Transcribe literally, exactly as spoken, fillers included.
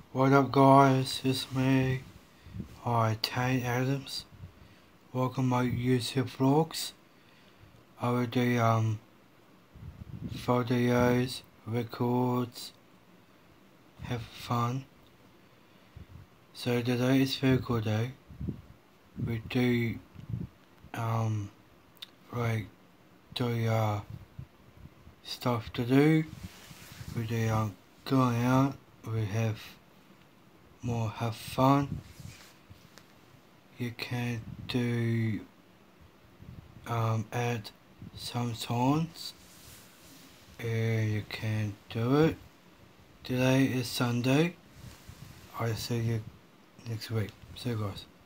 What up guys, it's me, I Tane Adams. Welcome my YouTube vlogs. I will do um videos, records, have fun. So today is vehicle day. We do um like do uh stuff to do. We do um going out, we have more have fun. You can do um add some songs and you can do it. Today is Sunday. I'll see you next week. See you guys.